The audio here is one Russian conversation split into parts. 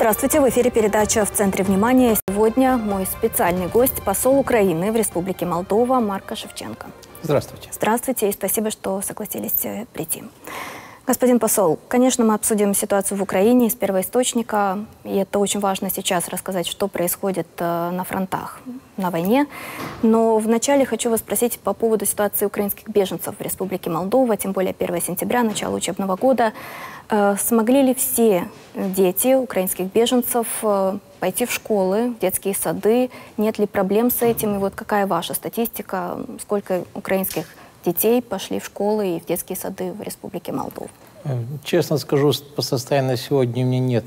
Здравствуйте, в эфире передача «В центре внимания». Сегодня мой специальный гость – посол Украины в Республике Молдова Марко Шевченко. Здравствуйте. Здравствуйте и спасибо, что согласились прийти. Господин посол, конечно, мы обсудим ситуацию в Украине с первоисточника, и это очень важно сейчас рассказать, что происходит на фронтах, на войне. Но вначале хочу вас спросить по поводу ситуации украинских беженцев в Республике Молдова, тем более 1 сентября, начало учебного года. Смогли ли все дети украинских беженцев пойти в школы, в детские сады? Нет ли проблем с этим? И вот какая ваша статистика, сколько украинских детей пошли в школы и в детские сады в Республике Молдова? Честно скажу, по состоянию на сегодня у меня нет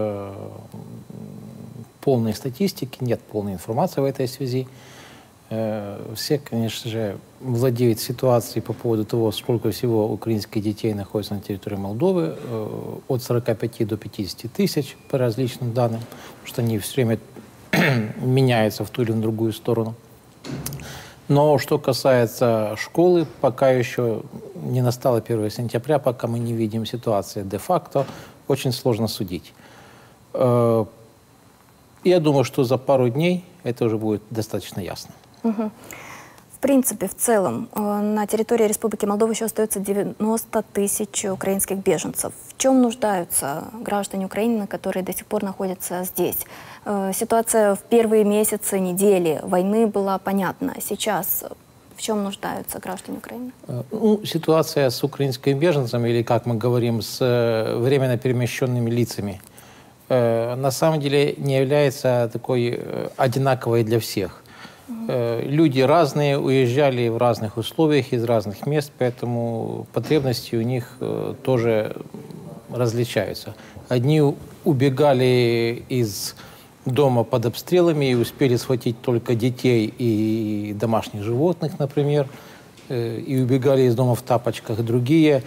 полной статистики, нет полной информации в этой связи. Все, конечно же, владеют ситуацией по поводу того, сколько всего украинских детей находится на территории Молдовы. От 45 до 50 тысяч по различным данным, потому что они все время меняются в ту или другую сторону. Но что касается школы, пока еще не настало 1 сентября, пока мы не видим ситуации де-факто, очень сложно судить. Я думаю, что за пару дней это уже будет достаточно ясно. Угу. В принципе, в целом, на территории Республики Молдова еще остается 90 тысяч украинских беженцев. В чем нуждаются граждане Украины, которые до сих пор находятся здесь? Ситуация в первые месяцы, недели войны была понятна. Сейчас в чем нуждаются граждане Украины? Ситуация с украинскими беженцами, или, как мы говорим, с временно перемещенными лицами, на самом деле не является такой одинаковой для всех. Люди разные, уезжали в разных условиях, из разных мест, поэтому потребности у них тоже различаются. Одни убегали из дома под обстрелами и успели схватить только детей и домашних животных, например, и убегали из дома в тапочках. Другие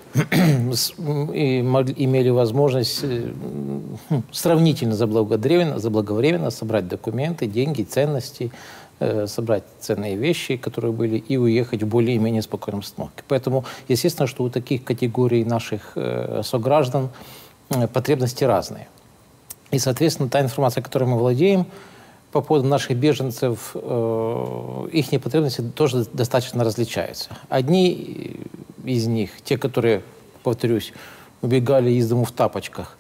имели возможность сравнительно заблаговременно собрать документы, деньги, ценности, собрать ценные вещи, которые были, и уехать в более-менее спокойном обстановке. Поэтому, естественно, что у таких категорий наших сограждан потребности разные. И, соответственно, та информация, которой мы владеем по поводу наших беженцев, их потребности тоже достаточно различаются. Одни из них, те, которые, повторюсь, убегали из дому в тапочках,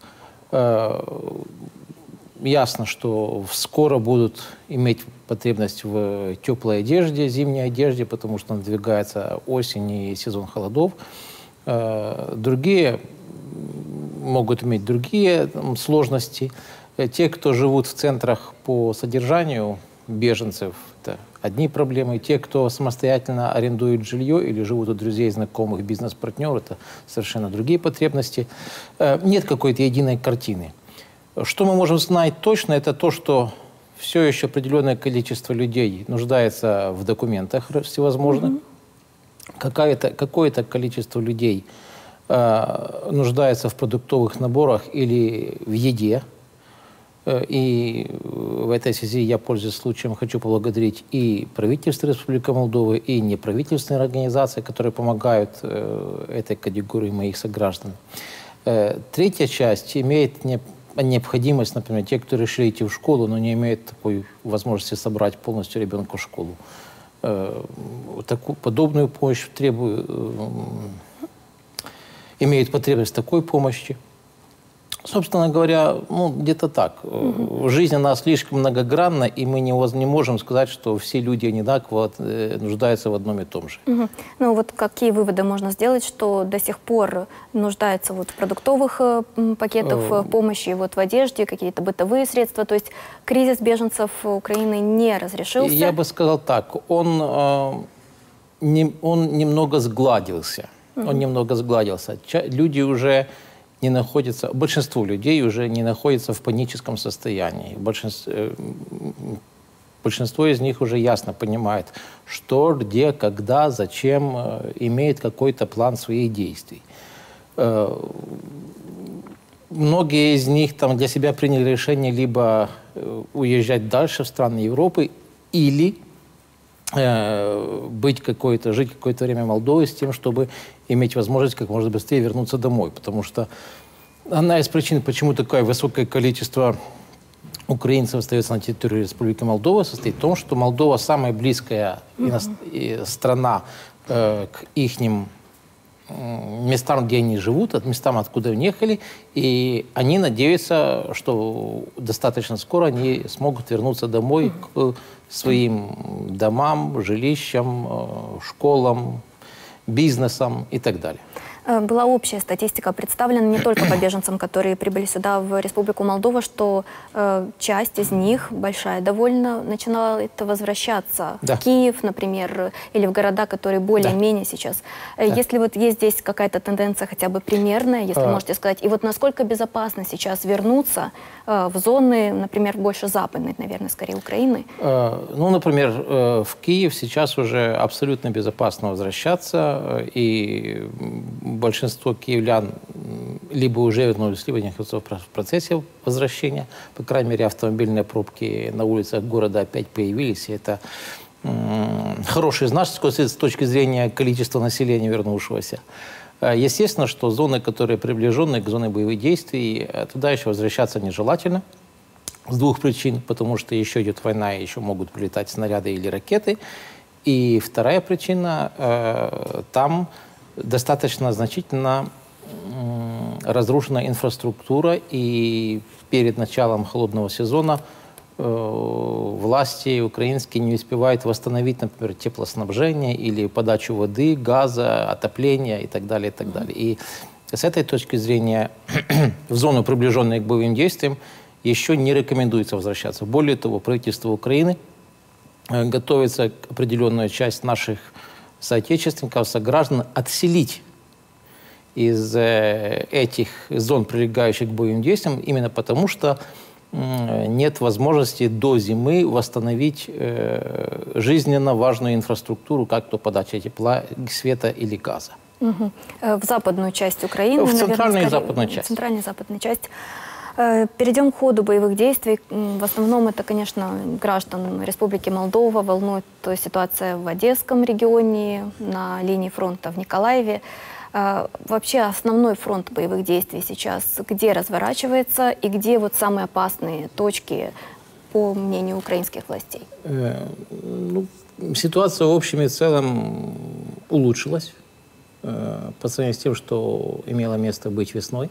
ясно, что скоро будут иметь потребность в теплой одежде, зимней одежде, потому что надвигается осень и сезон холодов. Другие могут иметь другие сложности. Те, кто живут в центрах по содержанию беженцев, это одни проблемы. Те, кто самостоятельно арендует жилье или живут у друзей, знакомых, бизнес-партнеров, это совершенно другие потребности. Нет какой-то единой картины. Что мы можем знать точно, это то, что все еще определенное количество людей нуждается в документах всевозможных. Какое-то количество людей нуждается в продуктовых наборах или в еде. И в этой связи я, пользуясь случаем, хочу поблагодарить и правительство Республики Молдова, и неправительственные организации, которые помогают этой категории моих сограждан. Третья часть имеет необходимость, например, те, кто решили идти в школу, но не имеют такой возможности собрать полностью ребенка в школу. Такую подобную помощь имеют потребность в такой помощи. Собственно говоря, где-то так. Жизнь, она слишком многогранна, и мы не можем сказать, что все люди одинаково нуждаются в одном и том же. Ну вот какие выводы можно сделать, что до сих пор нуждаются в продуктовых пакетах помощи, в одежде, какие-то бытовые средства? То есть кризис беженцев Украины не разрешился? Я бы сказал так. Он немного сгладился. Люди уже не находятся, большинство людей уже не находится в паническом состоянии. Большинство из них уже ясно понимает, что, где, когда, зачем, имеет какой-то план своих действий. Многие из них для себя приняли решение либо уезжать дальше в страны Европы, или жить какое-то время в Молдове с тем, чтобы иметь возможность как можно быстрее вернуться домой. Потому что одна из причин, почему такое высокое количество украинцев остается на территории Республики Молдова, состоит в том, что Молдова самая близкая страна к ихним местам, где они живут, от местам, откуда они ехали, и они надеются, что достаточно скоро они смогут вернуться домой к своим домам, жилищам, школам, бизнесам и так далее. Была общая статистика представлена не только по беженцам, которые прибыли сюда, в Республику Молдова, что часть из них, большая довольно, начинала возвращаться в Киев, например, или в города, которые более-менее сейчас. Если вот есть здесь какая-то тенденция хотя бы примерная, если можете сказать, и вот насколько безопасно сейчас вернуться в зоны, например, больше западной, наверное, скорее Украины? Ну, например, в Киев сейчас уже абсолютно безопасно возвращаться, и большинство киевлян либо уже вернулись, либо находятся в процессе возвращения. По крайней мере, автомобильные пробки на улицах города опять появились. И это хороший знак с точки зрения количества населения вернувшегося. Естественно, что зоны, которые приближены к зоне боевых действий, туда еще возвращаться нежелательно. С двух причин. Потому что еще идет война, и еще могут прилетать снаряды или ракеты. И вторая причина, там достаточно значительно разрушена инфраструктура, и перед началом холодного сезона власти украинские не успевают восстановить, например, теплоснабжение или подачу воды, газа, отопления и так далее, и так далее. И с этой точки зрения в зону, приближенную к боевым действиям, еще не рекомендуется возвращаться. Более того, правительство Украины готовится определенную часть наших соотечественников, сограждан отселить из этих зон, прилегающих к боевым действиям, именно потому что нет возможности до зимы восстановить жизненно важную инфраструктуру, как то подача тепла, света или газа. В западную часть Украины, в центральную наверное, и западную часть. Центральную и западную часть. Перейдем к ходу боевых действий. В основном это, конечно, граждан Республики Молдова волнует ситуация в Одесском регионе, на линии фронта в Николаеве. Вообще основной фронт боевых действий сейчас где разворачивается и где вот самые опасные точки, по мнению украинских властей? Ситуация в общем и целом улучшилась по сравнению с тем, что имело место быть весной.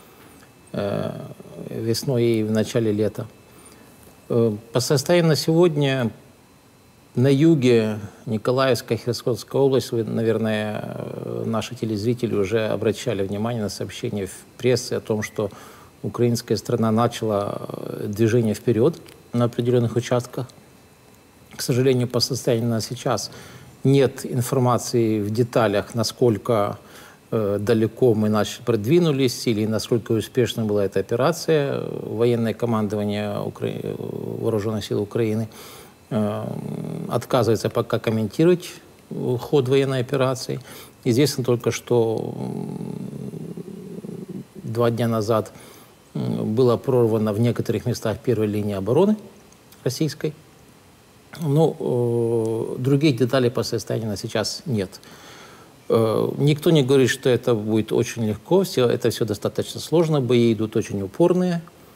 Весной и в начале лета. По состоянию на сегодня на юге Николаевская, Херсонская область, вы, наверное, наши телезрители уже обращали внимание на сообщения в прессе о том, что украинская страна начала движение вперед на определенных участках. К сожалению, по состоянию на сейчас нет информации в деталях, насколько далеко мы продвинулись или насколько успешной была эта операция. Военное командование Вооруженных сил Украины отказывается пока комментировать ход военной операции. Известно только, что 2 дня назад была прорвана в некоторых местах первая линия обороны российской. Но других деталей по состоянию на сейчас нет. Никто не говорит, что это будет очень легко. Это все достаточно сложно. Бои идут очень упорные.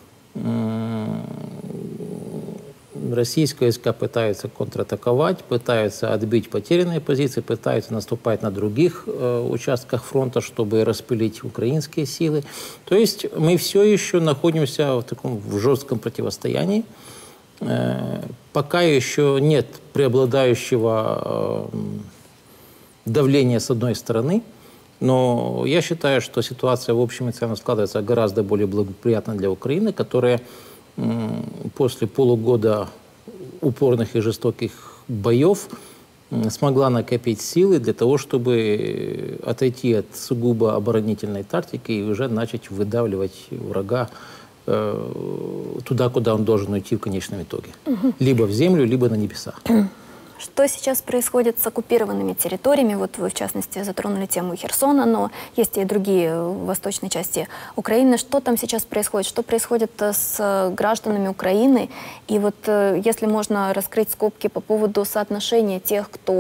Российские войска пытаются контратаковать, пытаются отбить потерянные позиции, пытаются наступать на других участках фронта, чтобы распылить украинские силы. То есть мы все еще находимся в таком жестком противостоянии. Пока еще нет преобладающего давление с одной стороны, но я считаю, что ситуация в общем и целом складывается гораздо более благоприятно для Украины, которая после полугода упорных и жестоких боев смогла накопить силы для того, чтобы отойти от сугубо оборонительной тактики и уже начать выдавливать врага туда, куда он должен уйти в конечном итоге. Либо в землю, либо на небеса. Что сейчас происходит с оккупированными территориями? Вот вы, в частности, затронули тему Херсона, но есть и другие в восточной части Украины. Что там сейчас происходит? Что происходит с гражданами Украины? И вот если можно раскрыть скобки по поводу соотношения тех, кто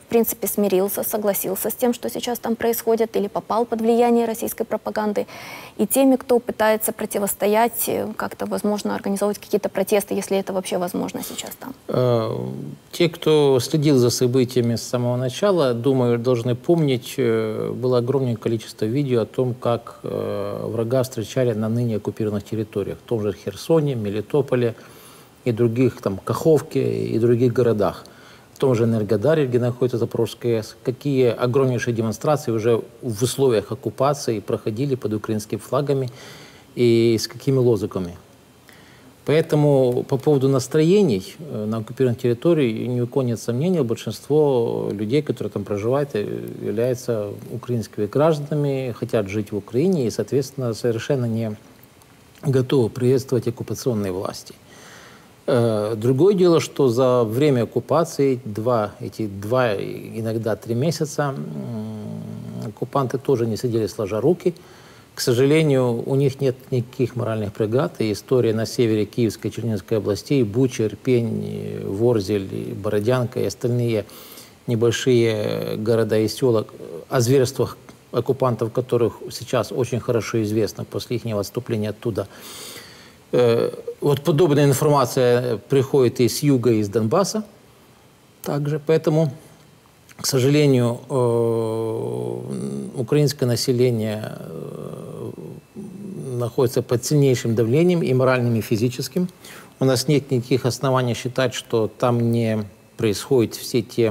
принципе, смирился, согласился с тем, что сейчас там происходит, или попал под влияние российской пропаганды, и теми, кто пытается противостоять, как-то, возможно, организовывать какие-то протесты, если это вообще возможно сейчас там? Те, кто следил за событиями с самого начала, думаю, должны помнить, было огромное количество видео о том, как врага встречали на ныне оккупированных территориях, в том же Херсоне, Мелитополе и других, там, Каховке и других городах. В том же Энергодаре, где находится Запорожская АЭС, какие огромнейшие демонстрации уже в условиях оккупации проходили под украинскими флагами и с какими лозунгами. Поэтому по поводу настроений на оккупированной территории ни у кого нет сомнений, большинство людей, которые там проживают, являются украинскими гражданами, хотят жить в Украине и, соответственно, совершенно не готовы приветствовать оккупационные власти. Другое дело, что за время оккупации, эти два, иногда 3 месяца, оккупанты тоже не сидели сложа руки. К сожалению, у них нет никаких моральных преград. И история на севере Киевской и Черниговской областей, Буча, Ирпень, Ворзель, Бородянка и остальные небольшие города и села, о зверствах оккупантов, которых сейчас очень хорошо известно после их отступления оттуда. Вот подобная информация приходит и с юга, и из Донбасса также. Поэтому, к сожалению, украинское население находится под сильнейшим давлением и моральным, и физическим. У нас нет никаких оснований считать, что там не происходят все те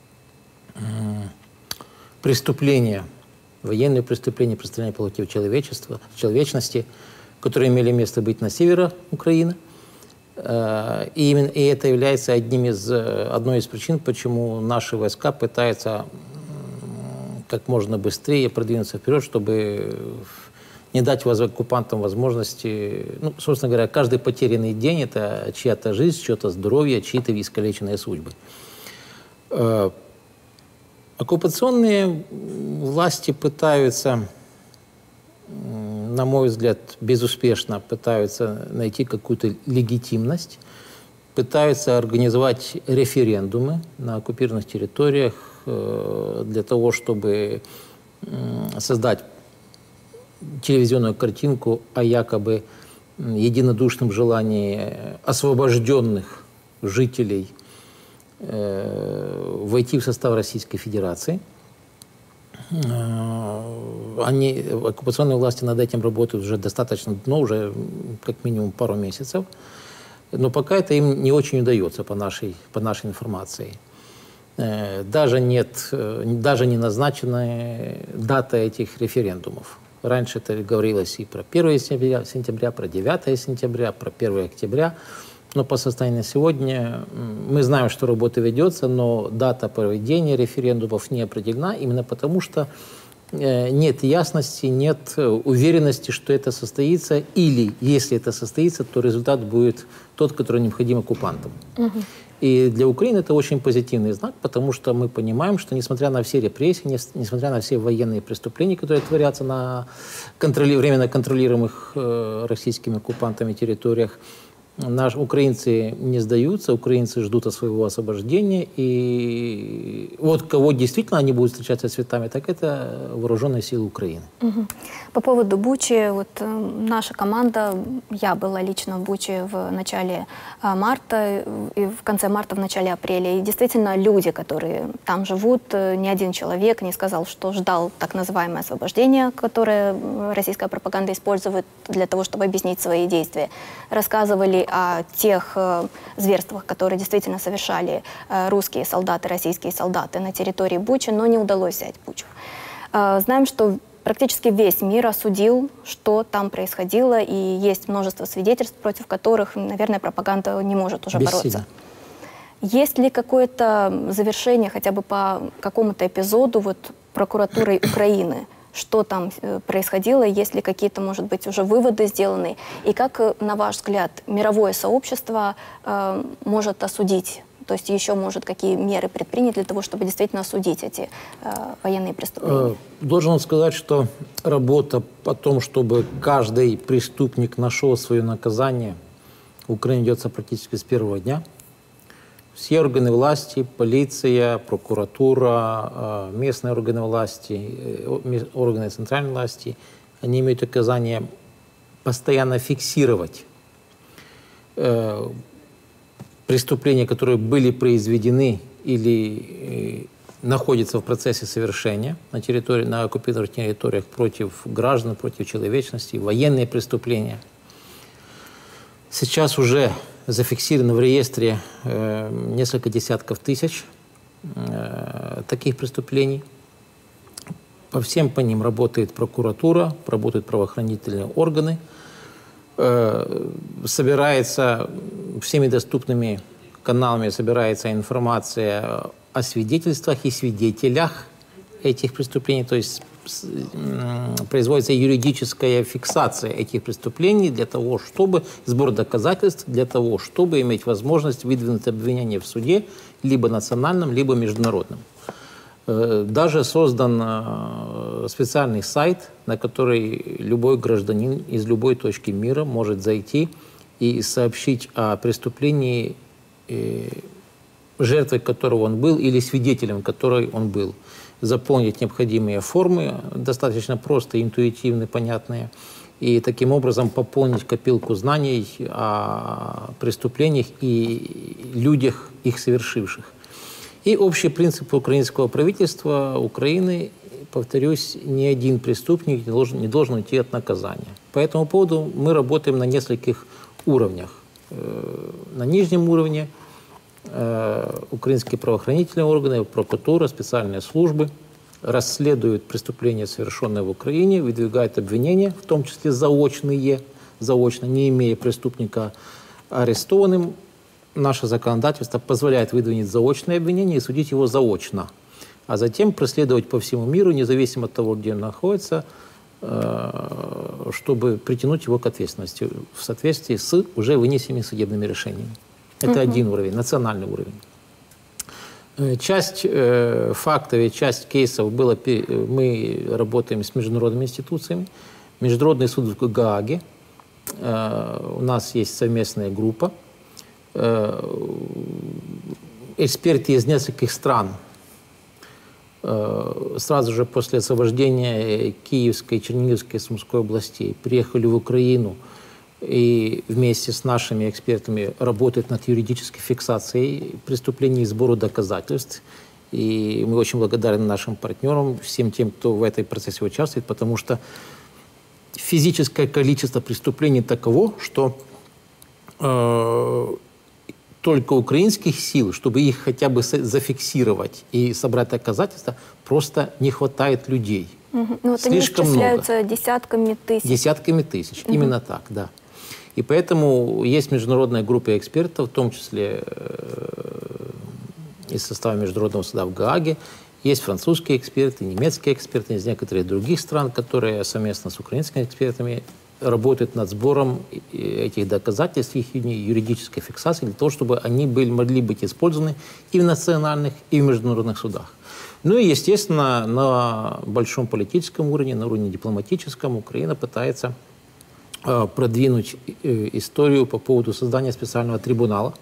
преступления, военные преступления, преступления против человечности, которые имели место быть на севере Украины. И это является одной из причин, почему наши войска пытаются как можно быстрее продвинуться вперед, чтобы не дать оккупантам возможности... Ну, собственно говоря, каждый потерянный день – это чья-то жизнь, чье-то здоровье, чьи-то искалеченные судьбы. Оккупационные власти пытаются, на мой взгляд, безуспешно пытаются найти какую-то легитимность, пытаются организовать референдумы на оккупированных территориях для того, чтобы создать телевизионную картинку о якобы единодушном желании освобожденных жителей войти в состав Российской Федерации. Оккупационные власти над этим работают уже достаточно давно, уже как минимум пару месяцев. Но пока это им не очень удается, по нашей информации. Даже не назначена дата этих референдумов. Раньше это говорилось и про 1 сентября, про 9 сентября, про 1 октября. Но по состоянию на сегодня мы знаем, что работа ведется, но дата проведения референдумов не определена, именно потому что нет ясности, нет уверенности, что это состоится, или если это состоится, то результат будет тот, который необходим оккупантам. И для Украины это очень позитивный знак, потому что мы понимаем, что несмотря на все репрессии, несмотря на все военные преступления, которые творятся на временно контролируемых российскими оккупантами территориях, наши украинцы не сдаются, украинцы ждут своего освобождения. И вот кого действительно они будут встречаться с цветами, так это вооруженные силы Украины. По поводу Бучи, вот наша команда, я была лично в Буче в начале марта, и в конце марта, в начале апреля. И действительно люди, которые там живут, ни один человек не сказал, что ждал так называемое освобождение, которое российская пропаганда использует для того, чтобы объяснить свои действия. Рассказывали о тех зверствах, которые действительно совершали русские солдаты, российские солдаты на территории Бучи, но не удалось взять Бучу. Знаем, что практически весь мир осудил, что там происходило, и есть множество свидетельств, против которых, наверное, пропаганда не может уже бороться. Есть ли какое-то завершение хотя бы по какому-то эпизоду вот, прокуратурой Украины? Что там происходило, есть ли какие-то, может быть, уже выводы сделаны? И как, на ваш взгляд, мировое сообщество может осудить, то есть еще может какие меры предпринять для того, чтобы действительно осудить эти военные преступления? Должен сказать, что работа о том, чтобы каждый преступник нашел свое наказание, в Украине ведется практически с первого дня. Все органы власти, полиция, прокуратура, местные органы власти, органы центральной власти, они имеют указание постоянно фиксировать преступления, которые были произведены или находятся в процессе совершения на оккупированных территориях против граждан, против человечности, военные преступления. Сейчас уже зафиксировано в реестре несколько десятков тысяч таких преступлений. По всем по ним работает прокуратура, работают правоохранительные органы. Собирается всеми доступными каналами информация о свидетельствах и свидетелях этих преступлений, то есть производится юридическая фиксация этих преступлений для того, чтобы сбор доказательств, для того, чтобы иметь возможность выдвинуть обвинение в суде либо национальном, либо международном. Даже создан специальный сайт, на который любой гражданин из любой точки мира может зайти и сообщить о преступлении, жертвой которого он был, или свидетелем которой он был. Заполнить необходимые формы, достаточно просто, интуитивно, понятные, и таким образом пополнить копилку знаний о преступлениях и людях, их совершивших. И общий принцип украинского правительства Украины, повторюсь, ни один преступник не должен уйти от наказания. По этому поводу мы работаем на нескольких уровнях. На нижнем уровне украинские правоохранительные органы, прокуратура, специальные службы расследуют преступления, совершенные в Украине, выдвигают обвинения, в том числе заочно, не имея преступника арестованным. Наше законодательство позволяет выдвинуть заочное обвинение и судить его заочно, а затем преследовать по всему миру, независимо от того, где он находится, чтобы притянуть его к ответственности в соответствии с уже вынесенными судебными решениями. Это один уровень, национальный уровень. Часть фактов и часть кейсов мы работаем с международными институциями. Международный суд в Гааге. У нас есть совместная группа. Эксперты из нескольких стран сразу же после освобождения Киевской, Черниговской и Сумской областей приехали в Украину и вместе с нашими экспертами работают над юридической фиксацией преступлений и сбору доказательств. И мы очень благодарны нашим партнерам, всем тем, кто в этой процессе участвует, потому что физическое количество преступлений таково, что только украинских сил, чтобы их хотя бы зафиксировать и собрать доказательства, просто не хватает людей. Ну, вот слишком они исчисляются много. Десятками тысяч. Десятками тысяч, именно так, да. И поэтому есть международная группа экспертов, в том числе из состава Международного суда в Гааге. Есть французские эксперты, немецкие эксперты из некоторых других стран, которые совместно с украинскими экспертами работают над сбором этих доказательств, их юридической фиксации, для того, чтобы они могли быть использованы и в национальных, и в международных судах. Ну и, естественно, на большом политическом уровне, на уровне дипломатическом Украина пытается продвинуть историю по поводу создания специального трибунала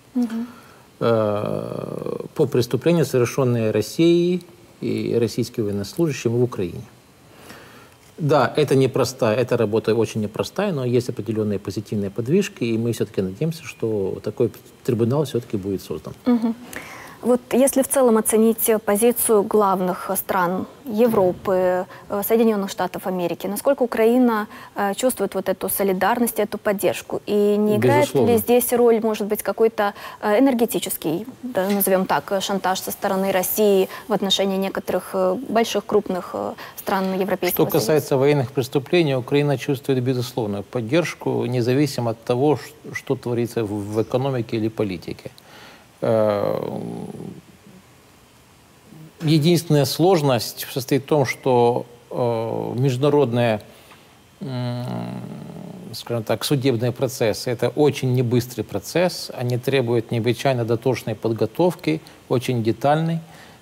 по преступлениям, совершенные Россией и российскими военнослужащими в Украине. Да, эта работа очень непростая, но есть определенные позитивные подвижки, и мы все-таки надеемся, что такой трибунал все-таки будет создан. Вот если в целом оценить позицию главных стран Европы, Соединенных Штатов Америки, насколько Украина чувствует вот эту солидарность, эту поддержку? И не играет ли здесь роль, может быть, какой-то энергетический, да, назовем так, шантаж со стороны России в отношении некоторых больших, крупных стран Европейского Союза? Что касается военных преступлений, Украина чувствует безусловную поддержку, независимо от того, что творится в экономике или политике. Единственная сложность состоит в том, что международные, скажем так, судебные процессы – это очень небыстрый процесс, они требуют необычайно дотошной подготовки, очень детальной.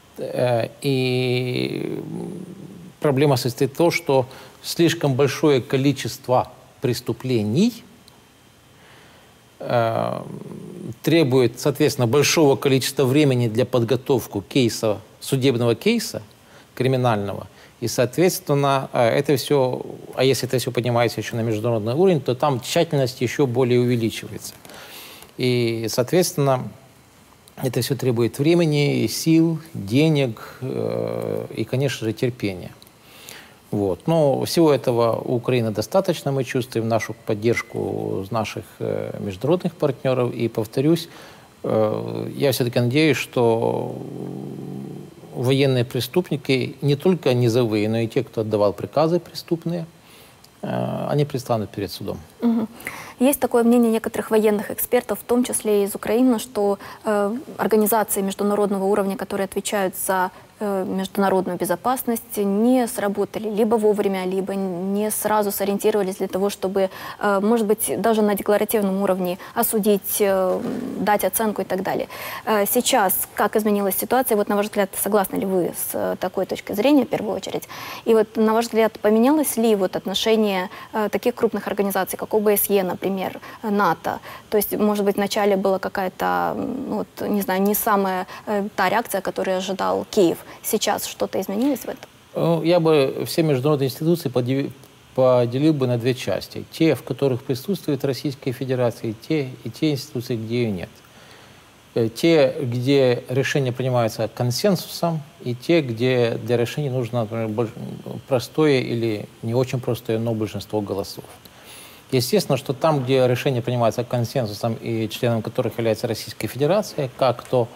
И проблема состоит в том, что слишком большое количество преступлений требует, соответственно, большого количества времени для подготовки кейса, судебного кейса криминального. И, соответственно, это все, а если это все поднимается еще на международный уровень, то там тщательность еще более увеличивается. И, соответственно, это все требует времени, сил, денег и, конечно же, терпения. Вот. Но всего этого у Украины достаточно. Мы чувствуем нашу поддержку наших международных партнеров. И, повторюсь, я все-таки надеюсь, что военные преступники, не только низовые, но и те, кто отдавал приказы преступные, они предстанут перед судом. Угу. Есть такое мнение некоторых военных экспертов, в том числе и из Украины, что организации международного уровня, которые отвечают за международную безопасность, не сработали либо вовремя, либо не сразу сориентировались для того, чтобы, может быть, даже на декларативном уровне осудить, дать оценку и так далее. Сейчас как изменилась ситуация? Вот, на ваш взгляд, согласны ли вы с такой точкой зрения, в первую очередь? И вот, на ваш взгляд, поменялось ли вот отношение таких крупных организаций, как ОБСЕ, например, НАТО? То есть, может быть, вначале была какая-то, вот, не знаю, не самая та реакция, которую ожидал Киев. Сейчас что-то изменилось в этом? Я бы все международные институции поделил бы на две части. Те, в которых присутствует Российская Федерация, и те институции, где ее нет. Те, где решения принимаются консенсусом, и те, где для решения нужно, например, простое или не очень простое, но большинство голосов. Естественно, что там, где решения принимаются консенсусом и членом которых является Российская Федерация, как то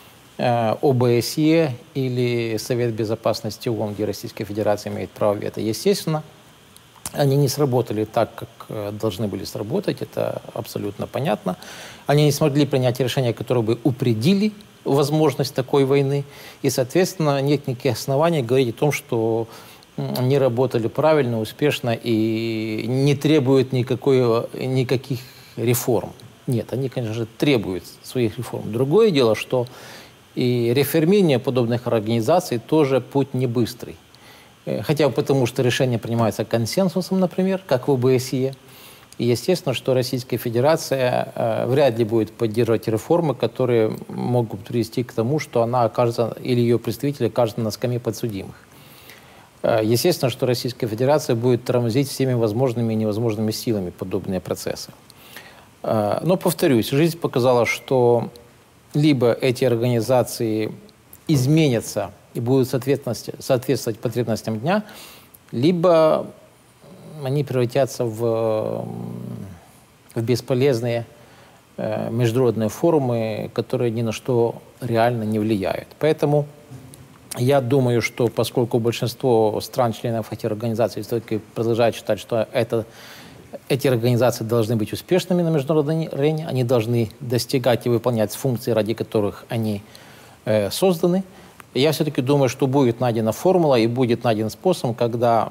ОБСЕ или Совет Безопасности ООН, где Российская Федерация имеет право вето. Естественно, они не сработали так, как должны были сработать, это абсолютно понятно. Они не смогли принять решения, которые бы упредили возможность такой войны, и, соответственно, нет никаких оснований говорить о том, что не работали правильно, успешно и не требуют никаких реформ. Нет, они, конечно же, требуют своих реформ. Другое дело, что и реформирование подобных организаций тоже путь не быстрый. Хотя бы потому, что решения принимаются консенсусом, например, как в ОБСЕ. И естественно, что Российская Федерация вряд ли будет поддерживать реформы, которые могут привести к тому, что она окажется, или ее представители окажутся на скамье подсудимых. Естественно, что Российская Федерация будет тормозить всеми возможными и невозможными силами подобные процессы. Но, повторюсь, жизнь показала, что либо эти организации изменятся и будут соответствовать потребностям дня, либо они превратятся в бесполезные международные форумы, которые ни на что реально не влияют. Поэтому я думаю, что поскольку большинство стран-членов этих организаций все-таки продолжают считать, что эти организации должны быть успешными на международной арене, они должны достигать и выполнять функции, ради которых они созданы. И я все-таки думаю, что будет найдена формула и будет найден способ, когда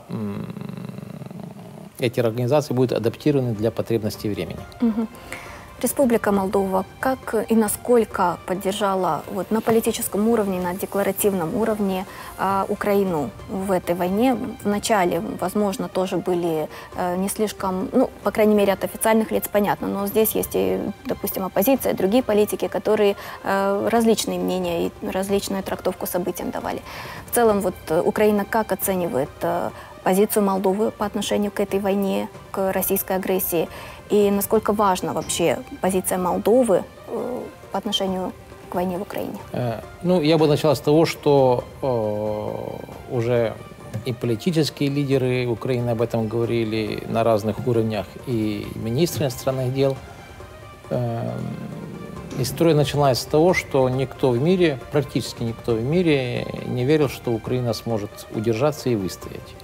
эти организации будут адаптированы для потребностей времени. Угу. Республика Молдова как и насколько поддержала вот, на политическом уровне, на декларативном уровне Украину в этой войне? Вначале, возможно, тоже были не слишком, ну, по крайней мере, от официальных лиц понятно, но здесь есть и, допустим, оппозиция, другие политики, которые различные мнения и различную трактовку событиям давали. В целом, вот, Украина как оценивает позицию Молдовы по отношению к этой войне, к российской агрессии? И насколько важна вообще позиция Молдовы по отношению к войне в Украине? Ну, я бы начал с того, что уже и политические лидеры Украины об этом говорили на разных уровнях, и министры иностранных дел. История началась с того, что никто в мире, практически никто в мире не верил, что Украина сможет удержаться и выстоять.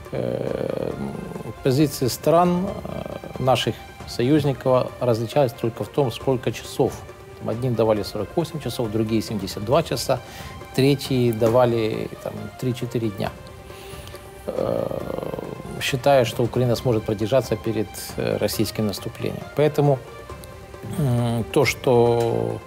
Позиции стран, наших союзников, различались только в том, сколько часов. Одним давали 48 часов, другие 72 часа, третьи давали 3-4 дня, считая, что Украина сможет продержаться перед российским наступлением. Поэтому то, что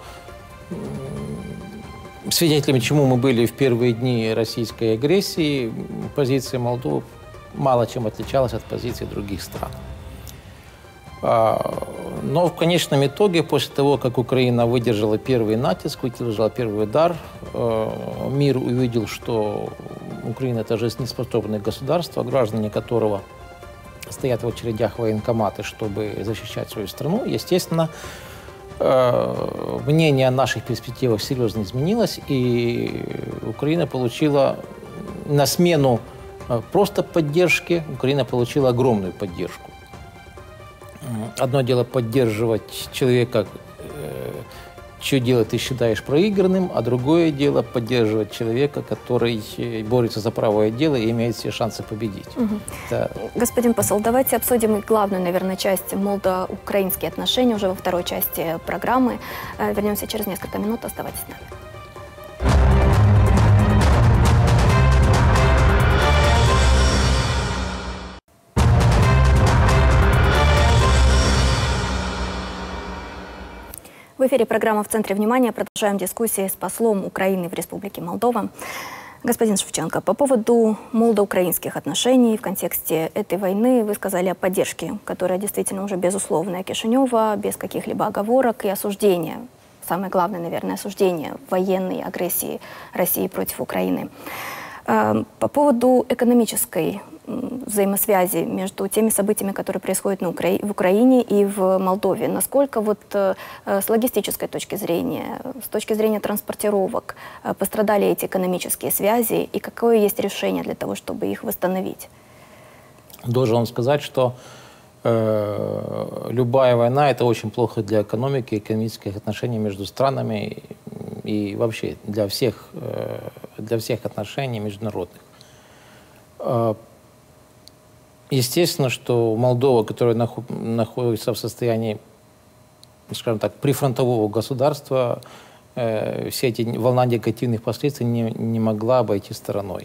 свидетелями чему мы были в первые дни российской агрессии, позиция Молдовы мало чем отличалась от позиции других стран. Но в конечном итоге, после того, как Украина выдержала первый натиск, выдержала первый удар, мир увидел, что Украина – это жизнеспособное государство, граждане которого стоят в очередях в военкоматы, чтобы защищать свою страну. Естественно, мнение о наших перспективах серьезно изменилось, и Украина получила на смену просто поддержки, Украина получила огромную поддержку. Одно дело поддерживать человека, чье дело ты считаешь проигранным, а другое дело поддерживать человека, который борется за правое дело и имеет все шансы победить. Это... Господин посол, давайте обсудим и главную, наверное, часть молдо-украинские отношения уже во второй части программы. Вернемся через несколько минут. Оставайтесь с нами. В эфире программа «В центре внимания». Продолжаем дискуссии с послом Украины в Республике Молдова. Господин Шевченко, по поводу молдо-украинских отношений в контексте этой войны вы сказали о поддержке, которая действительно уже безусловная Кишинева, без каких-либо оговорок и осуждения. Самое главное, наверное, осуждение военной агрессии России против Украины. По поводу экономической взаимосвязи между теми событиями, которые происходят в Украине и в Молдове. Насколько вот с логистической точки зрения, с точки зрения транспортировок пострадали эти экономические связи и какое есть решение для того, чтобы их восстановить? Должен вам сказать, что любая война – это очень плохо для экономики, экономических отношений между странами и вообще для всех отношений международных. Естественно, что Молдова, которая находится в состоянии, скажем так, прифронтового государства, все эти волна негативных последствий не могла обойти стороной.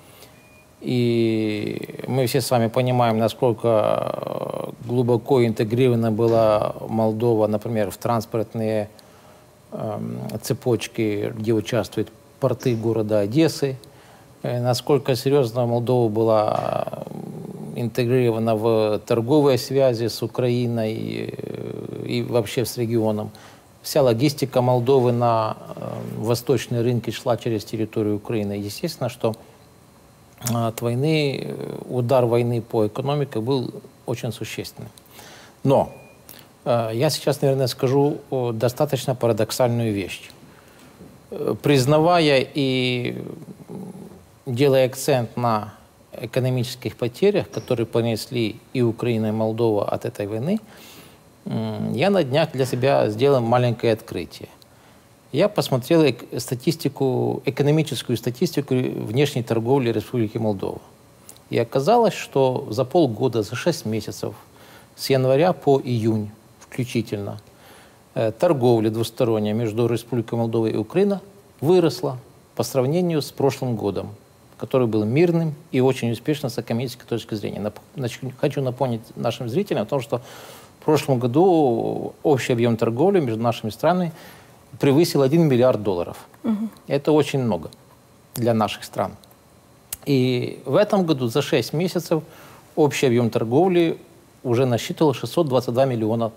И мы все с вами понимаем, насколько глубоко интегрирована была Молдова, например, в транспортные цепочки, где участвуют порты города Одессы, насколько серьезно Молдова была интегрирована в торговые связи с Украиной и вообще с регионом. Вся логистика Молдовы на восточные рынки шла через территорию Украины. Естественно, что от войны, удар войны по экономике был очень существенным. Но я сейчас, наверное, скажу достаточно парадоксальную вещь. Признавая и делая акцент на экономических потерях, которые понесли и Украина, и Молдова от этой войны, я на днях для себя сделал маленькое открытие. Я посмотрел экономическую статистику внешней торговли Республики Молдова. И оказалось, что за полгода, за 6 месяцев, с января по июнь включительно, торговля двусторонняя между Республикой Молдова и Украиной выросла по сравнению с прошлым годом, который был мирным и очень успешным с экономической точки зрения. Хочу напомнить нашим зрителям о том, что в прошлом году общий объем торговли между нашими странами превысил $1 миллиард. Это очень много для наших стран. И в этом году за 6 месяцев общий объем торговли уже насчитывал $622 миллиона.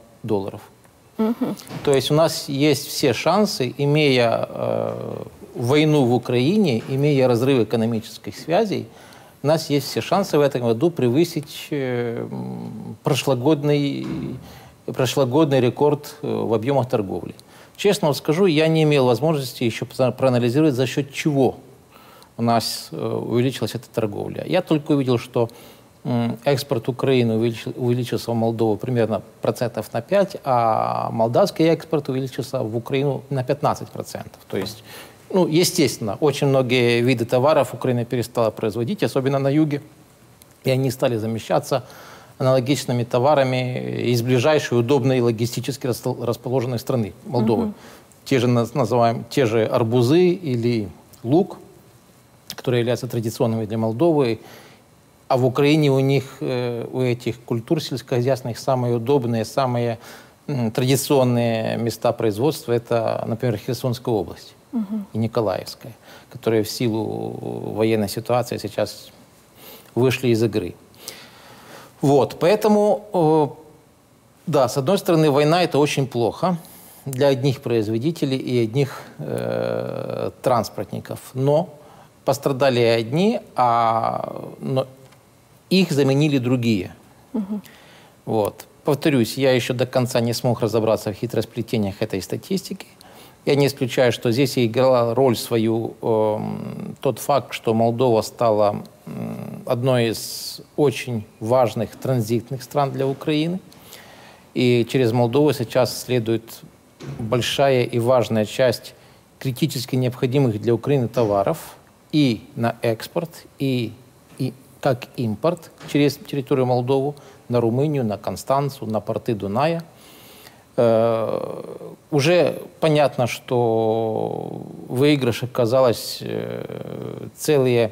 То есть у нас есть все шансы, имея войну в Украине, имея разрыв экономических связей, у нас есть все шансы в этом году превысить прошлогодний рекорд в объемах торговли. Честно вам скажу, я не имел возможности еще проанализировать, за счет чего у нас увеличилась эта торговля. Я только увидел, что экспорт Украины увеличился в Молдову примерно процентов на 5%, а молдавский экспорт увеличился в Украину на 15%. То есть, естественно, очень многие виды товаров Украина перестала производить, особенно на юге, и они стали замещаться аналогичными товарами из ближайшей, удобной, логистически расположенной страны, Молдовы. Те же арбузы или лук, которые являются традиционными для Молдовы. А в Украине у этих культур сельскохозяйственных самые удобные, самые традиционные места производства – это, например, Херсонская область и Николаевская, которые в силу военной ситуации сейчас вышли из игры. Вот, поэтому Да, с одной стороны, война – это очень плохо для одних производителей и одних транспортников. Но пострадали одни, но их заменили другие. Вот. Повторюсь, я еще до конца не смог разобраться в хитросплетениях этой статистики. Я не исключаю, что здесь и играла роль свою тот факт, что Молдова стала одной из очень важных транзитных стран для Украины. И через Молдову сейчас следует большая и важная часть критически необходимых для Украины товаров и на экспорт, и как импорт через территорию Молдовы, на Румынию, на Констанцу, на порты Дуная. Уже понятно, что выигрыш оказалось целые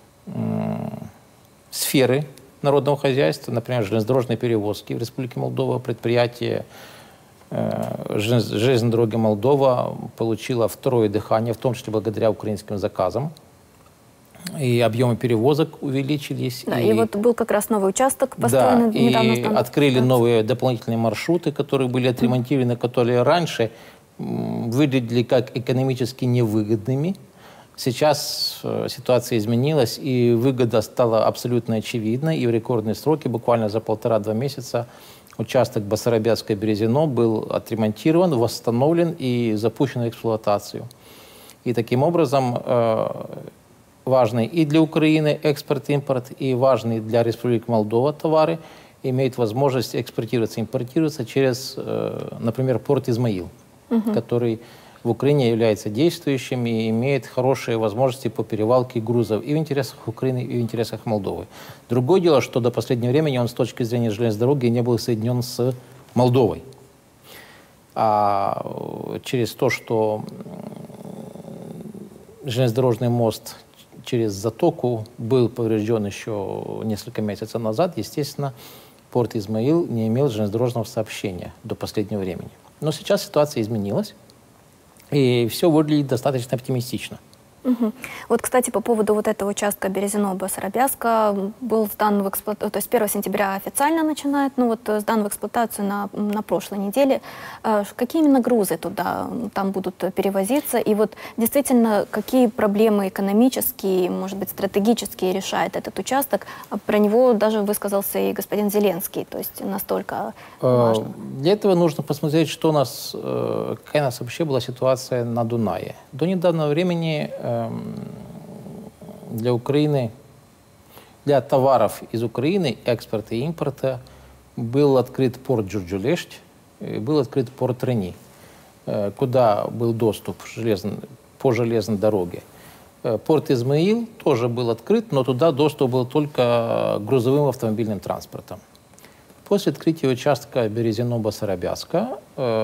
сферы народного хозяйства, например, железнодорожные перевозки в Республике Молдова, предприятие железной дороги Молдова получило второе дыхание, в том числе благодаря украинским заказам. И объемы перевозок увеличились. Да, и вот был как раз новый участок построен недавно. И открыли новые дополнительные маршруты, которые были отремонтированы, которые раньше выглядели как экономически невыгодными. Сейчас ситуация изменилась, и выгода стала абсолютно очевидной. И в рекордные сроки, буквально за 1,5-2 месяца, участок Басарабяцкое-Березино был отремонтирован, восстановлен и запущен в эксплуатацию. И таким образом важные и для Украины экспорт, импорт, и важные для Республики Молдова товары имеют возможность экспортироваться, импортироваться через, например, порт Измаил, который в Украине является действующим и имеет хорошие возможности по перевалке грузов и в интересах Украины, и в интересах Молдовы. Другое дело, что до последнего времени он с точки зрения железной дороги не был соединен с Молдовой. А через то, что железнодорожный мост через затоку был поврежден еще несколько месяцев назад, естественно, порт Измаил не имел железнодорожного сообщения до последнего времени. Но сейчас ситуация изменилась, и все выглядит достаточно оптимистично. Вот, кстати, по поводу вот этого участка Березино-Басарабяска был сдан в эксплуатацию, то есть 1 сентября официально начинает, ну вот сдан в эксплуатацию на прошлой неделе. Какие именно грузы там будут перевозиться? И вот действительно, какие проблемы экономические, может быть, стратегические решает этот участок? Про него даже высказался и господин Зеленский, то есть настолько важно. Для этого нужно посмотреть, какая у нас вообще была ситуация на Дунае. До недавнего времени для Украины, для товаров из Украины, экспорта и импорта, был открыт порт Джурджулешт, был открыт порт Рени, куда был доступ по железной дороге. Порт Измаил тоже был открыт, но туда доступ был только грузовым автомобильным транспортом. После открытия участка Березино-Басарабяска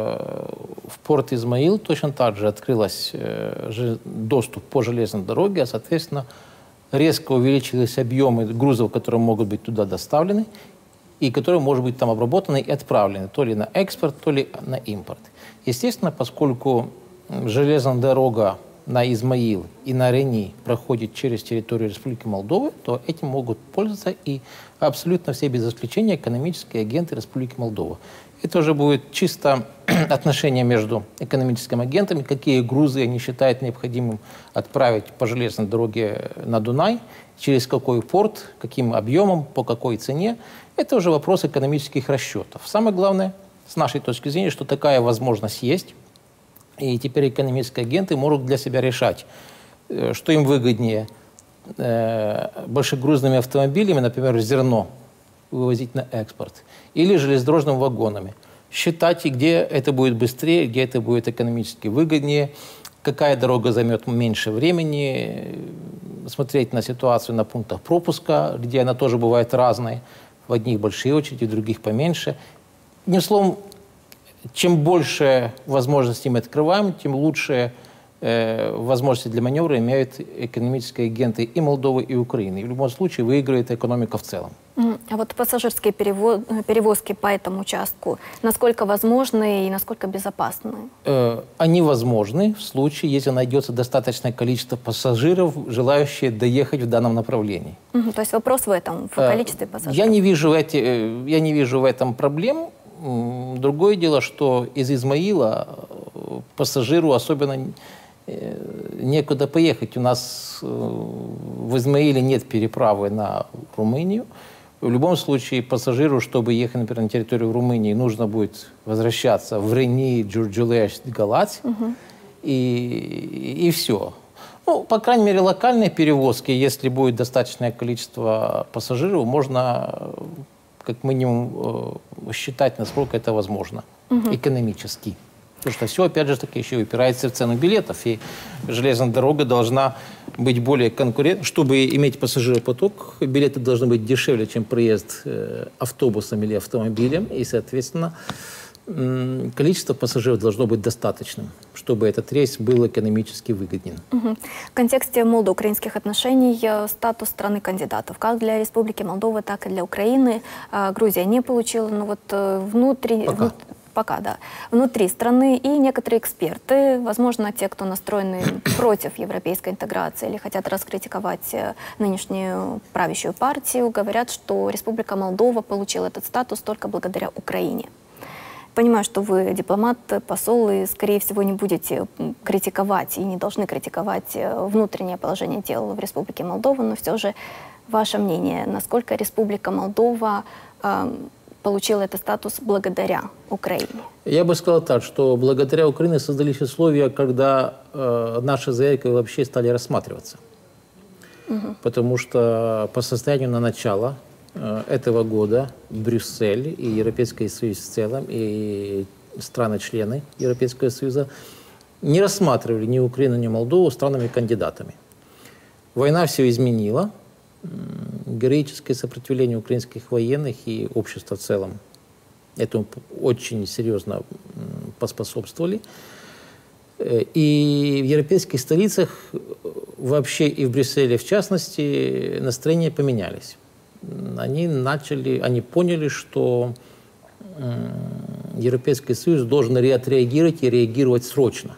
в порт Измаил точно так же открылся доступ по железной дороге, а, соответственно, резко увеличились объемы грузов, которые могут быть туда доставлены и которые, может быть, там обработаны и отправлены то ли на экспорт, то ли на импорт. Естественно, поскольку железная дорога на Измаил и на Рени проходит через территорию Республики Молдовы, то этим могут пользоваться и абсолютно все без исключения экономические агенты Республики Молдова. Это уже будет чисто отношение между экономическими агентами, какие грузы они считают необходимым отправить по железной дороге на Дунай, через какой порт, каким объемом, по какой цене. Это уже вопрос экономических расчетов. Самое главное, с нашей точки зрения, что такая возможность есть. И теперь экономические агенты могут для себя решать, что им выгоднее большегрузными автомобилями, например, зерно, вывозить на экспорт, или железнодорожными вагонами. Считать, где это будет быстрее, где это будет экономически выгоднее, какая дорога займет меньше времени, смотреть на ситуацию на пунктах пропуска, где она тоже бывает разной. В одних большие очереди, в других поменьше. Одним словом, чем больше возможностей мы открываем, тем лучше возможности для маневра имеют экономические агенты и Молдовы, и Украины. И в любом случае выигрывает экономика в целом. А вот пассажирские перевозки по этому участку, насколько возможны и насколько безопасны? Они возможны в случае, если найдется достаточное количество пассажиров, желающих доехать в данном направлении. То есть вопрос в этом, в количестве пассажиров? Я не вижу в этом проблем. другое дело, что из Измаила пассажиру особенно некуда поехать. У нас в Измаиле нет переправы на Румынию. В любом случае пассажиру, чтобы ехать, например, на территорию Румынии, нужно будет возвращаться в Рени, Джурджулеш, Галать, и все. Ну, по крайней мере, локальные перевозки, если будет достаточное количество пассажиров, можно как минимум считать, насколько это возможно экономически. Потому что все, опять же, таки еще упирается в цену билетов. И железная дорога должна быть более конкурентной. Чтобы иметь пассажиропоток, билеты должны быть дешевле, чем проезд автобусом или автомобилем. И, соответственно, количество пассажиров должно быть достаточным, чтобы этот рейс был экономически выгоден. В контексте молдо-украинских отношений статус страны кандидатов как для Республики Молдова, так и для Украины Грузия не получила. Но вот пока, да. Внутри страны и некоторые эксперты, возможно, те, кто настроены против европейской интеграции или хотят раскритиковать нынешнюю правящую партию, говорят, что Республика Молдова получила этот статус только благодаря Украине. Понимаю, что вы дипломат, посол, и, скорее всего, не будете критиковать и не должны критиковать внутреннее положение дел в Республике Молдова, но все же ваше мнение, насколько Республика Молдова получила этот статус благодаря Украине? Я бы сказал так, что благодаря Украине создались условия, когда наши заявки вообще стали рассматриваться. Потому что по состоянию на начало этого года Брюссель и Европейский Союз в целом, и страны-члены Европейского Союза не рассматривали ни Украину, ни Молдову странами-кандидатами. Война все изменила. Героическое сопротивление украинских военных и общества в целом этому очень серьезно поспособствовали. И в европейских столицах вообще и в Брюсселе в частности настроения поменялись. Они поняли, что Европейский Союз должен отреагировать и реагировать срочно.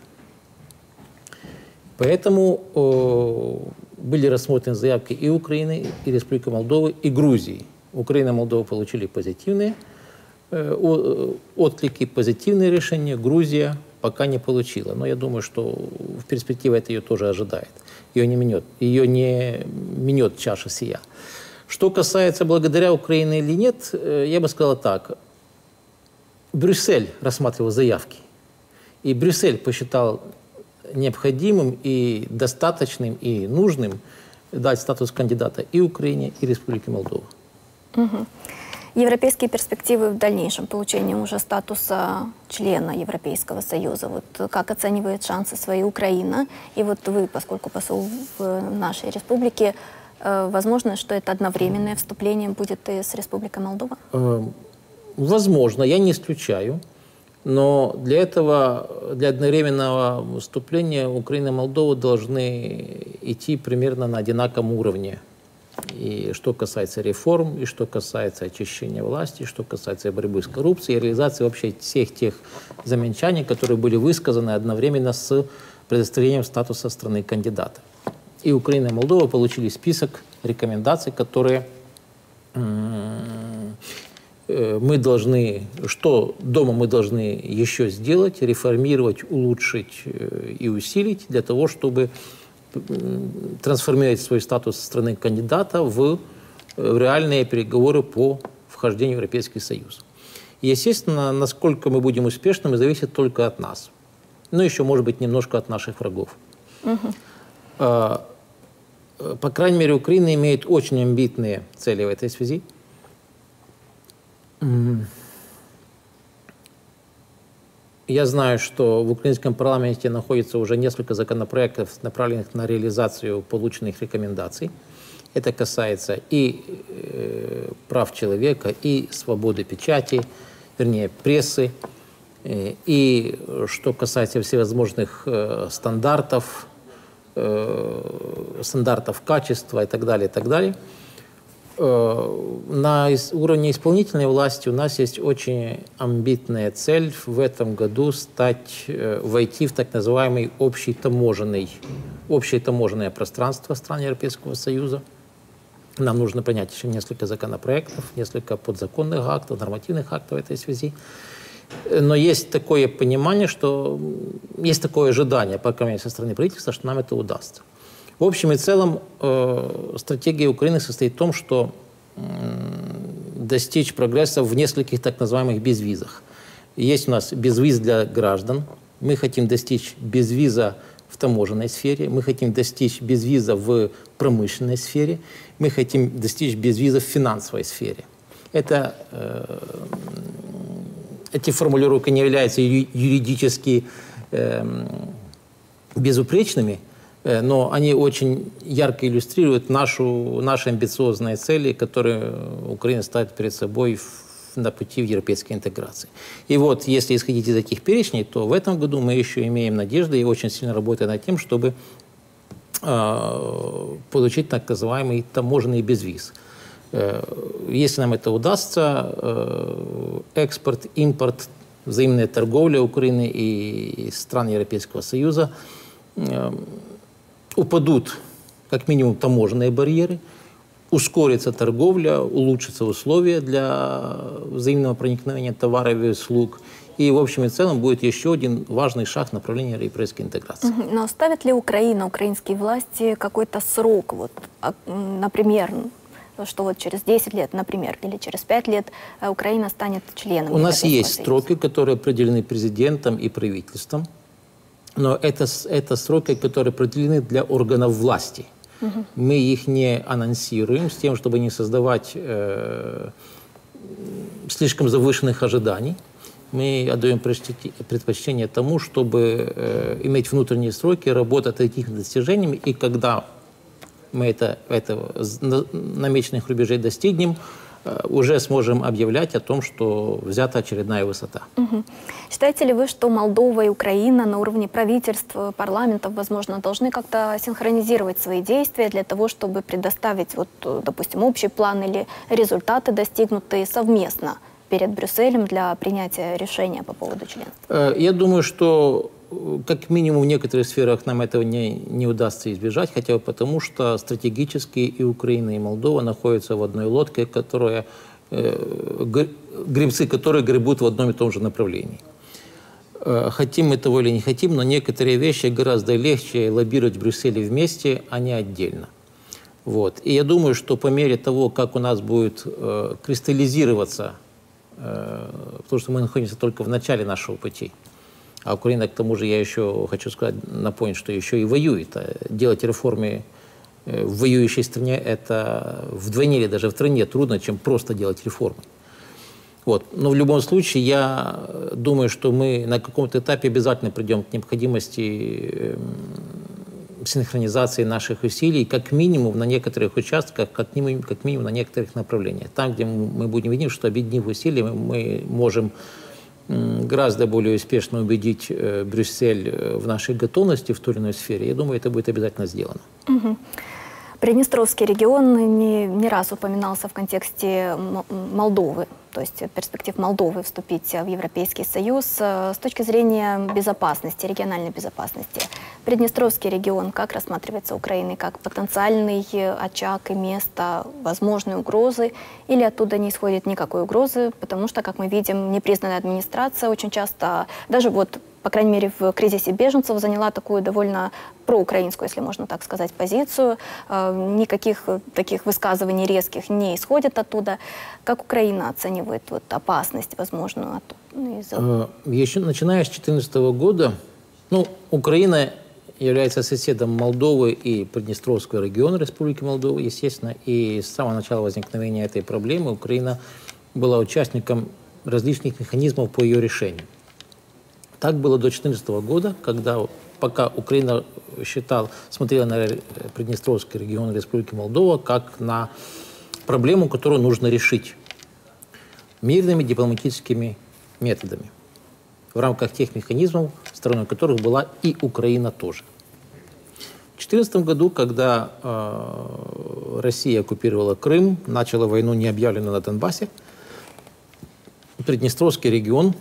Поэтому были рассмотрены заявки и Украины, и Республики Молдовы, и Грузии. Украина и Молдова получили позитивные отклики, позитивные решения. Грузия пока не получила. Но я думаю, что в перспективе это ее тоже ожидает. Ее не минет чаша сия. Что касается благодаря Украине или нет, я бы сказал так. Брюссель рассматривал заявки. И Брюссель посчитал необходимым и достаточным и нужным дать статус кандидата и Украине, и Республике Молдова. Европейские перспективы в дальнейшем получения уже статуса члена Европейского Союза. Вот как оценивает шансы свои Украина? И вот вы, поскольку посол в нашей республике, возможно, что это одновременное вступление будет и с Республикой Молдова? Возможно, я не исключаю. Но для этого, для одновременного вступления Украина и Молдова должны идти примерно на одинаковом уровне. И что касается реформ, и что касается очищения власти, и что касается борьбы с коррупцией, и реализации вообще всех тех замечаний, которые были высказаны одновременно с предоставлением статуса страны-кандидата. И Украина и Молдова получили список рекомендаций, которые мы должны еще сделать, реформировать, улучшить и усилить для того, чтобы трансформировать свой статус страны-кандидата в реальные переговоры по вхождению в Европейский Союз. И, естественно, насколько мы будем успешными, зависит только от нас. Ну, еще, может быть, немножко от наших врагов. По крайней мере, Украина имеет очень амбитные цели в этой связи. Я знаю, что в украинском парламенте находится уже несколько законопроектов, направленных на реализацию полученных рекомендаций. Это касается и прав человека, и свободы печати, вернее, прессы, и что касается всевозможных стандартов качества и так далее, и так далее. На уровне исполнительной власти у нас есть очень амбитная цель в этом году войти в так называемый общее таможенное пространство стран Европейского Союза. Нам нужно принять еще несколько законопроектов, несколько подзаконных актов, нормативных актов в этой связи. Но есть такое понимание, что есть такое ожидание, по крайней мере, со стороны правительства, что нам это удастся. В общем и целом, стратегия Украины состоит в том, что достичь прогресса в нескольких так называемых безвизах. Есть у нас безвиз для граждан, мы хотим достичь безвиза в таможенной сфере, мы хотим достичь безвиза в промышленной сфере, мы хотим достичь безвиза в финансовой сфере. Эти формулировки не являются юридически безупречными, но они очень ярко иллюстрируют наши амбициозные цели, которые Украина ставит перед собой на пути в европейской интеграции. И вот, если исходить из этих перечней, то в этом году мы еще имеем надежду и очень сильно работаем над тем, чтобы получить так называемый таможенный безвиз. Если нам это удастся, экспорт, импорт, взаимная торговля Украины и стран Европейского Союза упадут как минимум таможенные барьеры, ускорится торговля, улучшатся условия для взаимного проникновения товаров и услуг. И, в общем и целом, будет еще один важный шаг в направлении европейской интеграции. Но ставит ли Украина, украинские власти какой-то срок, вот, например, что вот через 10 лет, например, или через 5 лет Украина станет членом У нас есть Союза? сроки, которые определены президентом и правительством, но это сроки, которые определены для органов власти. Мы их не анонсируем с тем, чтобы не создавать слишком завышенных ожиданий. Мы отдаем предпочтение тому, чтобы иметь внутренние сроки, работать над этими достижениями, и когда мы этого намеченных рубежей достигнем, уже сможем объявлять о том, что взята очередная высота. Считаете ли вы, что Молдова и Украина на уровне правительств, парламентов, возможно, должны как-то синхронизировать свои действия для того, чтобы предоставить, вот, допустим, общий план или результаты, достигнутые совместно перед Брюсселем для принятия решения по поводу членства? Я думаю, что как минимум в некоторых сферах нам этого не удастся избежать, хотя бы потому, что стратегически и Украина, и Молдова находятся в одной лодке, гребцы которой гребут в одном и том же направлении. Хотим мы того или не хотим, но некоторые вещи гораздо легче лоббировать в Брюсселе вместе, а не отдельно. Вот. И я думаю, что по мере того, как у нас будет кристаллизироваться, потому что мы находимся только в начале нашего пути, а Украина, к тому же, я еще хочу сказать, напомнить, что еще и воюет. Делать реформы в воюющей стране – это вдвойне или даже втройне трудно, чем просто делать реформы. Вот. Но в любом случае, я думаю, что мы на каком-то этапе обязательно придем к необходимости синхронизации наших усилий, как минимум на некоторых участках, как минимум на некоторых направлениях. Там, где мы будем видеть, что, объединив усилия, мы можем гораздо более успешно убедить Брюссель в нашей готовности в той или иной сфере. Я думаю, это будет обязательно сделано. Приднестровский регион не раз упоминался в контексте Молдовы, то есть перспектив Молдовы вступить в Европейский Союз с точки зрения безопасности, региональной безопасности. Приднестровский регион как рассматривается Украиной? Как потенциальный очаг и место возможной угрозы? Или оттуда не исходит никакой угрозы? Потому что, как мы видим, непризнанная администрация очень часто, даже вот, по крайней мере, в кризисе беженцев заняла такую довольно проукраинскую, если можно так сказать, позицию. Никаких таких высказываний резких не исходит оттуда. Как Украина оценивает вот опасность возможную оттуда? Еще начиная с 2014 года, Украина является соседом Молдовы и Приднестровского региона Республики Молдова, естественно, и с самого начала возникновения этой проблемы Украина была участником различных механизмов по ее решению. Так было до 2014 года, пока Украина смотрела на Приднестровский регион Республики Молдова как на проблему, которую нужно решить мирными дипломатическими методами в рамках тех механизмов, стороной которых была и Украина тоже. В 2014 году, когда Россия оккупировала Крым, начала войну, не объявленную на Донбассе, Приднестровский регион,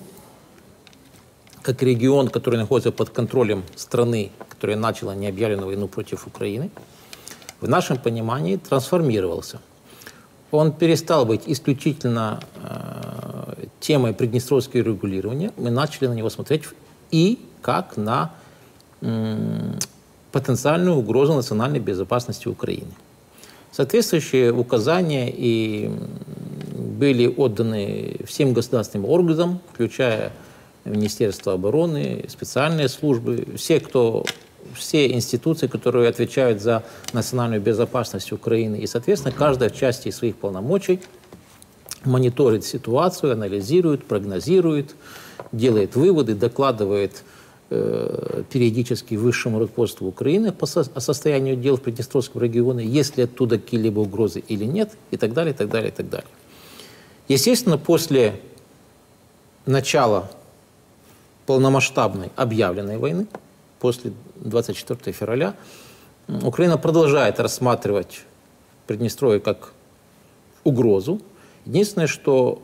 как регион, который находится под контролем страны, которая начала необъявленную войну против Украины, в нашем понимании трансформировался. Он перестал быть исключительно темой приднестровского регулирования. Мы начали на него смотреть и как на потенциальную угрозу национальной безопасности Украины. Соответствующие указания и были отданы всем государственным органам, включая Министерство обороны, специальные службы, все институции, которые отвечают за национальную безопасность Украины. И, соответственно, каждая в части своих полномочий мониторит ситуацию, анализирует, прогнозирует, делает выводы, докладывает периодически высшему руководству Украины о состоянии дел в Приднестровском регионе, есть ли оттуда какие-либо угрозы или нет, и так далее, и так далее, и так далее. Естественно, после начала полномасштабной объявленной войны, после 24 февраля, Украина продолжает рассматривать Приднестровье как угрозу. Единственное, что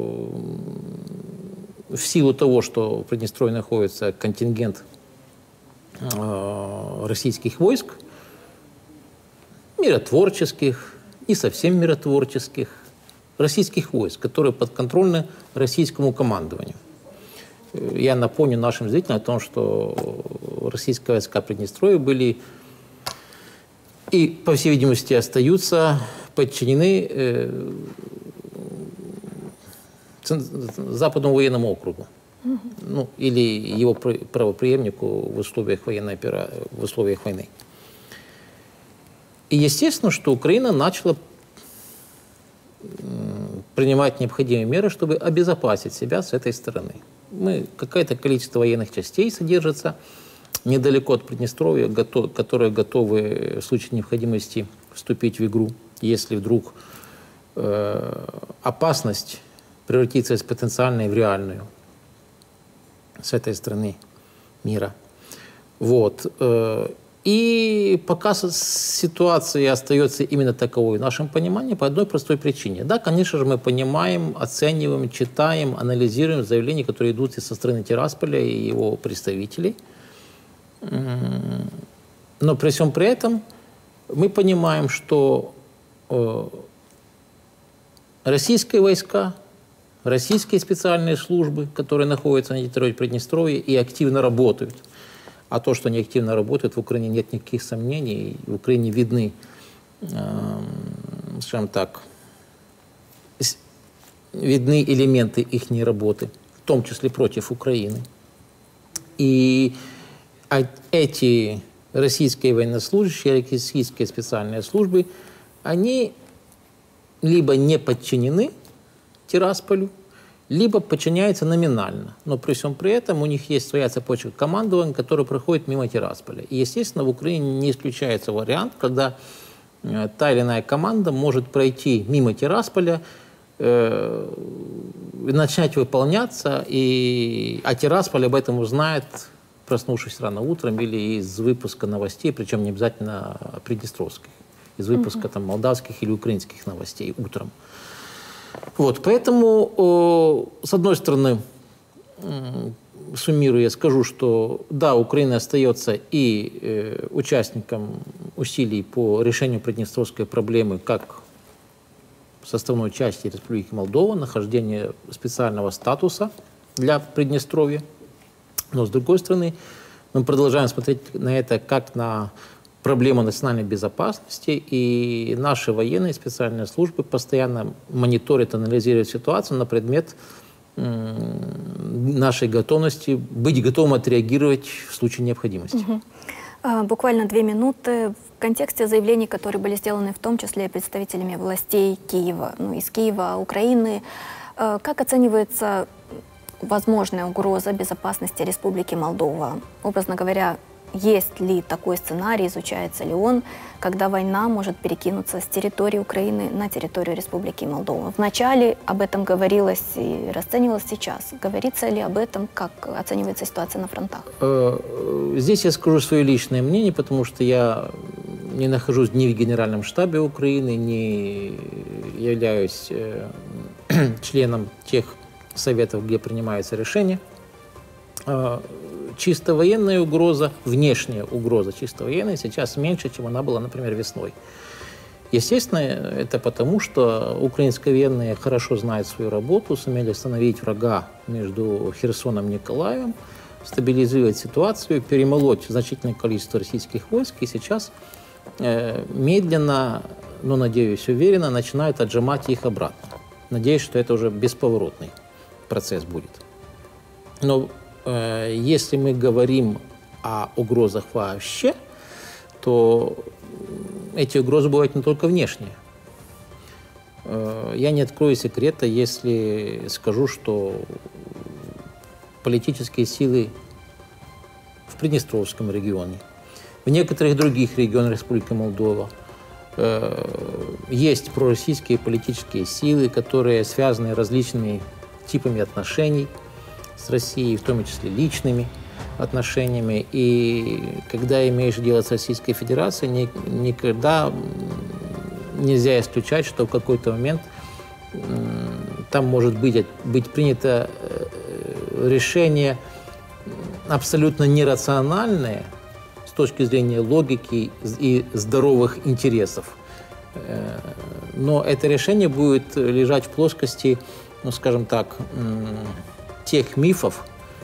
в силу того, что в Приднестровье находится контингент российских войск, миротворческих, не совсем миротворческих, российских войск, которые подконтрольны российскому командованию. Я напомню нашим зрителям о том, что российские войска Приднестровья были и, по всей видимости, остаются подчинены Западному военному округу, ну, или его правопреемнику в условиях войны. И естественно, что Украина начала принимать необходимые меры, чтобы обезопасить себя с этой стороны. Какое-то количество военных частей содержится недалеко от Приднестровья, которые готовы в случае необходимости вступить в игру, если вдруг опасность превратится из потенциальной в реальную с этой стороны мира. Вот. И пока ситуация остается именно таковой в нашем понимании по одной простой причине. Да, конечно же, мы понимаем, оцениваем, читаем, анализируем заявления, которые идут со стороны Тирасполя и его представителей. Но при всем при этом мы понимаем, что российские войска, российские специальные службы, которые находятся на территории Приднестровья и активно работают. А то, что они активно работают, в Украине нет никаких сомнений. В Украине видны, скажем так, видны элементы их работы, в том числе против Украины. И эти российские военнослужащие, российские специальные службы, они либо не подчинены Тирасполю, либо подчиняются номинально. Но при всем при этом у них есть своя цепочка командования, которая проходит мимо Тирасполя. И, естественно, в Украине не исключается вариант, когда та или иная команда может пройти мимо Тирасполя, начать выполняться, а Тирасполь об этом узнает, проснувшись рано утром, или из выпуска новостей, причем не обязательно приднестровских, из выпуска там, молдавских или украинских новостей утром. Вот, поэтому, с одной стороны, суммируя, я скажу, что да, Украина остается и участником усилий по решению приднестровской проблемы как составной части Республики Молдова, нахождение специального статуса для Приднестровья. Но, с другой стороны, мы продолжаем смотреть на это как на проблему национальной безопасности, и наши военные специальные службы постоянно мониторят, анализируют ситуацию на предмет нашей готовности, быть готовым отреагировать в случае необходимости. Буквально 2 минуты. В контексте заявлений, которые были сделаны в том числе представителями властей Киева, из Киева, Украины, как оценивается возможная угроза безопасности Республики Молдова? Образно говоря, есть ли такой сценарий, изучается ли он, когда война может перекинуться с территории Украины на территорию Республики Молдова? Вначале об этом говорилось и расценивалось сейчас. Говорится ли об этом, как оценивается ситуация на фронтах? Здесь я скажу свое личное мнение, потому что я не нахожусь ни в Генеральном штабе Украины, не являюсь членом тех советов, где принимаются решения. чисто военная угроза, внешняя угроза чисто военная сейчас меньше, чем она была, например, весной. Естественно, это потому, что украинские военные хорошо знают свою работу, сумели остановить врага между Херсоном и Николаевым, стабилизировать ситуацию, перемолоть значительное количество российских войск, и сейчас медленно, но, надеюсь, уверенно начинают отжимать их обратно. Надеюсь, что это уже бесповоротный процесс будет. Но если мы говорим о угрозах вообще, то эти угрозы бывают не только внешние. Я не открою секрета, если скажу, что политические силы в Приднестровском регионе, в некоторых других регионах Республики Молдова есть пророссийские политические силы, которые связаны различными типами отношений с Россией, в том числе личными отношениями. И когда имеешь дело с Российской Федерацией, никогда нельзя исключать, что в какой-то момент там может быть принято решение абсолютно нерациональное с точки зрения логики и здоровых интересов. Но это решение будет лежать в плоскости, ну, скажем так, тех мифов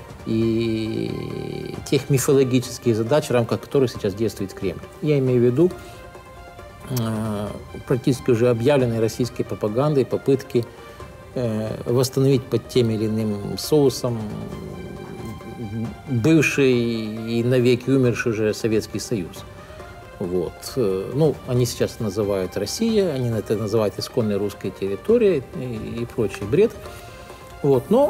и тех мифологических задач, в рамках которых сейчас действует Кремль. Я имею в виду практически уже объявленные российской пропагандой попытки восстановить под тем или иным соусом бывший и навеки умерший уже Советский Союз. Вот. Ну, они сейчас называют Россия, они это называют исконной русской территорией и прочий бред. Вот. Но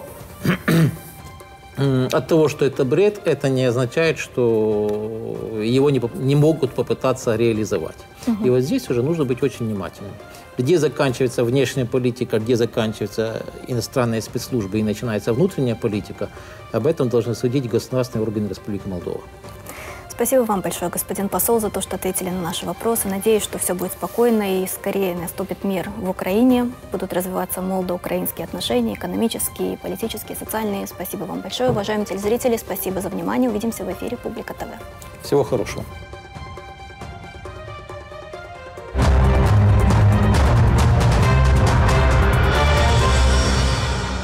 от того, что это бред, это не означает, что его не могут попытаться реализовать. И вот здесь уже нужно быть очень внимательным. Где заканчивается внешняя политика, где заканчиваются иностранные спецслужбы и начинается внутренняя политика, об этом должны судить государственные органы Республики Молдова. Спасибо вам большое, господин посол, за то, что ответили на наши вопросы. Надеюсь, что все будет спокойно и скорее наступит мир в Украине. Будут развиваться молдо-украинские отношения, экономические, политические, социальные. Спасибо вам большое, уважаемые телезрители. Спасибо за внимание. Увидимся в эфире Публика ТВ. Всего хорошего.